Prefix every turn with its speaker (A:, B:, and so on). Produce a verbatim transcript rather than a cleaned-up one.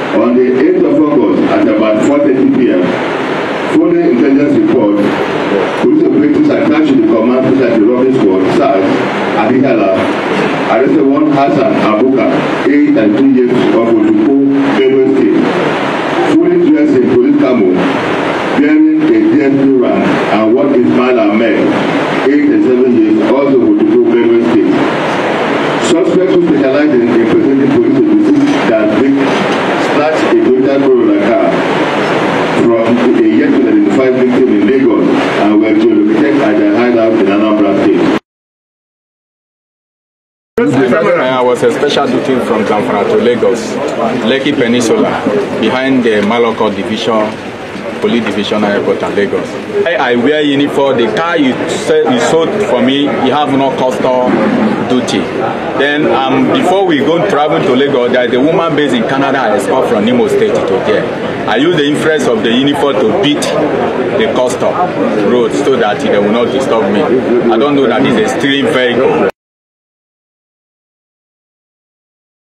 A: On the eighth of August at about four thirty p m, following intelligence report, police operatives attached to the command post at the Robin Squad, S A R S, Adihala, arrested one Hassan Abuka, eight and two years of Ojuko, Benue State, fully dressed in police camo, bearing a D S P rank, and one Ismail Ahmed, eight and seven years, also Ojuko, Benue State. Suspects who specialize in impersonating police officers that Vic snatched a Toyota Corolla car from a yet to identify victim in Lagos and were geolocated at their hideout in Anambra State.
B: I was a special duty from Anambra to Lagos, Lekki Peninsula, behind the Maloko Division, Police Division Airport in Lagos. I, I wear uniform. The car you, you sold for me, you have no custom duty. Then um, before we go travel to Lagos, there is a woman based in Canada I escort from Imo State to there. I use the influence of the uniform to beat the custom road so that they will not disturb me. I don't know that it's a steering vehicle.